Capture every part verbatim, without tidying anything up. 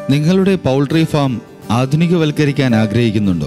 നിങ്ങളുടെ poultry farm ആധുനികവൽക്കരിക്കാൻ ആഗ്രഹിക്കുന്നുണ്ടോ?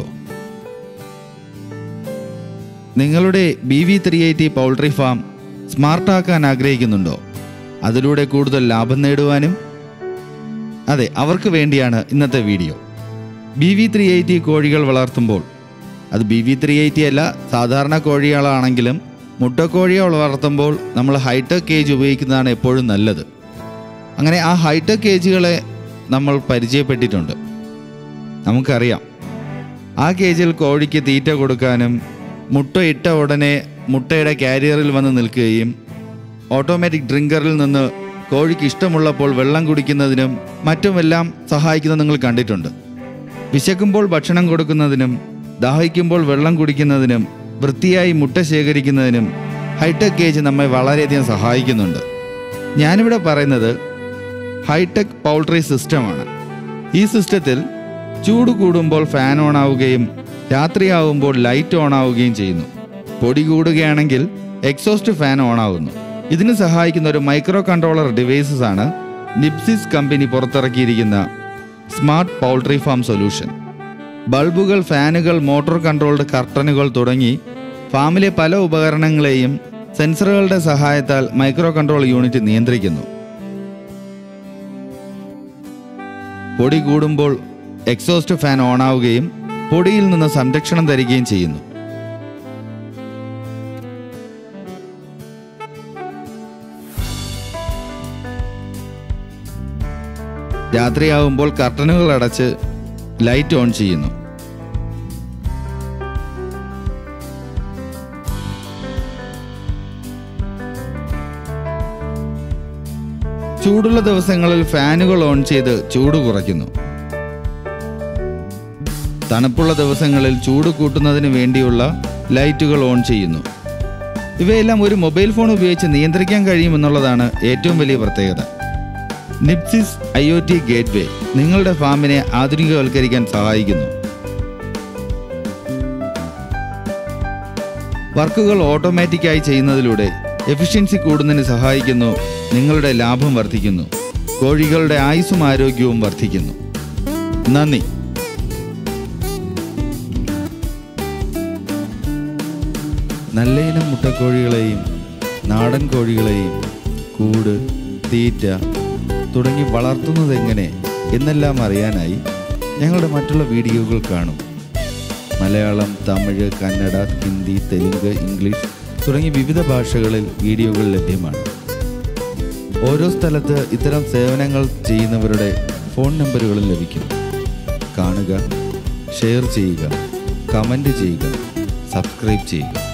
നിങ്ങളുടെ B V three eighty poultry farm സ്മാർട്ടാക്കാൻ ആഗ്രഹിക്കുന്നുണ്ടോ? അതിലൂടെ കൂടുതൽ ലാഭം നേടുവാനും? അതെ, അവർക്ക് വേണ്ടിയാണ് ഇന്നത്തെ video. B V three eighty കോഴികൾ വളർത്തുമ്പോൾ, അത് ബി വി ത്രീ എയ്റ്റി അല്ല, സാധാരണ കോഴികളാണെങ്കിലും മുട്ടക്കോഴികൾ വളർത്തുമ്പോൾ നമ്മൾ ഹൈടെക് കേജ് ഉപയോഗിക്കുന്നതാണ് എപ്പോഴും നല്ലത്. അങ്ങനെ ആ ഹൈടെക് കേജുകളെ നമ്മൾ പരിചയപ്പെട്ടിട്ടുണ്ട്. നമുക്കറിയാം, ആ കേജിൽ കോഴിക്ക് തീറ്റ കൊടുക്കാനും മുട്ട ഇട്ട ഉടനെ മുട്ടയുടെ കാരിയറിൽ വന്ന് നിൽക്കുകയും ഓട്ടോമാറ്റിക് ഡ്രിങ്കറിൽ നിന്ന് കോഴിക്ക് ഇഷ്ടമുള്ളപ്പോൾ വെള്ളം കുടിക്കുന്നതിനും മറ്റുമെല്ലാം സഹായിക്കുന്നത് നിങ്ങൾ കണ്ടിട്ടുണ്ട്. വിശക്കുമ്പോൾ ഭക്ഷണം കൊടുക്കുന്നതിനും ദാഹിക്കുമ്പോൾ വെള്ളം കുടിക്കുന്നതിനും വൃത്തിയായി മുട്ട ശേഖരിക്കുന്നതിനും ഹൈടെക് കേജ് നമ്മെ വളരെയധികം സഹായിക്കുന്നുണ്ട്. ഞാനിവിടെ പറയുന്നത് ഹൈടെക് പൗൾട്രി സിസ്റ്റമാണ്. ഈ സിസ്റ്റത്തിൽ ചൂട് കൂടുമ്പോൾ ഫാൻ ഓൺ ആവുകയും രാത്രിയാവുമ്പോൾ ലൈറ്റ് ഓൺ ആവുകയും ചെയ്യുന്നു. പൊടി കൂടുകയാണെങ്കിൽ എക്സോസ്റ്റ് ഫാൻ ഓൺ ആവുന്നു. ഇതിന് സഹായിക്കുന്ന ഒരു മൈക്രോ കൺട്രോളർ ഡിവൈസസ് ആണ് നിപ്സിസ് കമ്പനി പുറത്തിറക്കിയിരിക്കുന്ന സ്മാർട്ട് പൗൾട്രി ഫാം സൊല്യൂഷൻ. ബൾബുകൾ, ഫാനുകൾ, മോട്ടോർ കൺട്രോൾഡ് കർട്ടനുകൾ തുടങ്ങി ഫാമിലെ പല ഉപകരണങ്ങളെയും സെൻസറുകളുടെ സഹായത്താൽ മൈക്രോ കൺട്രോൾ യൂണിറ്റ് നിയന്ത്രിക്കുന്നു. പൊടി കൂടുമ്പോൾ എക്സോസ്റ്റ് ഫാൻ ഓൺ ആവുകയും പൊടിയിൽ നിന്ന് സംരക്ഷണം തരികയും ചെയ്യുന്നു. രാത്രിയാവുമ്പോൾ കർട്ടനുകൾ അടച്ച് ലൈറ്റ് ഓൺ ചെയ്യുന്നു. ചൂടുള്ള ദിവസങ്ങളിൽ ഫാനുകൾ ഓൺ ചെയ്ത് ചൂട് കുറയ്ക്കുന്നു. തണുപ്പുള്ള ദിവസങ്ങളിൽ ചൂട് കൂട്ടുന്നതിന് വേണ്ടിയുള്ള ലൈറ്റുകൾ ഓൺ ചെയ്യുന്നു. ഇവയെല്ലാം ഒരു മൊബൈൽ ഫോൺ ഉപയോഗിച്ച് നിയന്ത്രിക്കാൻ കഴിയുമെന്നുള്ളതാണ് ഏറ്റവും വലിയ പ്രത്യേകത. Nipsys I O T gateway നിങ്ങളുടെ ഫാമിനെ ആധുനികവൽക്കരിക്കാൻ സഹായിക്കുന്നു. വർക്കുകൾ ഓട്ടോമാറ്റിക്കായി ചെയ്യുന്നതിലൂടെ എഫിഷ്യൻസി കൂടുന്നതിന് സഹായിക്കുന്നു. നിങ്ങളുടെ ലാഭം വർദ്ധിക്കുന്നു. കോഴികളുടെ ആയുസ്സും ആരോഗ്യവും വർദ്ധിക്കുന്നു. നന്ദി. നല്ല ഇനം മുട്ടക്കോഴികളെയും നാടൻ കോഴികളെയും കൂട്, തീറ്റ തുടങ്ങി വളർത്തുന്നത് എങ്ങനെ എന്നെല്ലാം അറിയാനായി ഞങ്ങളുടെ മറ്റുള്ള വീഡിയോകൾ കാണും. മലയാളം, തമിഴ്, കന്നഡ, ഹിന്ദി, തെലുങ്ക്, ഇംഗ്ലീഷ് തുടങ്ങി വിവിധ ഭാഷകളിൽ വീഡിയോകൾ ലഭ്യമാണ്. ഓരോ സ്ഥലത്ത് ഇത്തരം സേവനങ്ങൾ ചെയ്യുന്നവരുടെ ഫോൺ നമ്പറുകളും ലഭിക്കും. കാണുക, ഷെയർ ചെയ്യുക, കമൻറ്റ് ചെയ്യുക, സബ്സ്ക്രൈബ് ചെയ്യുക.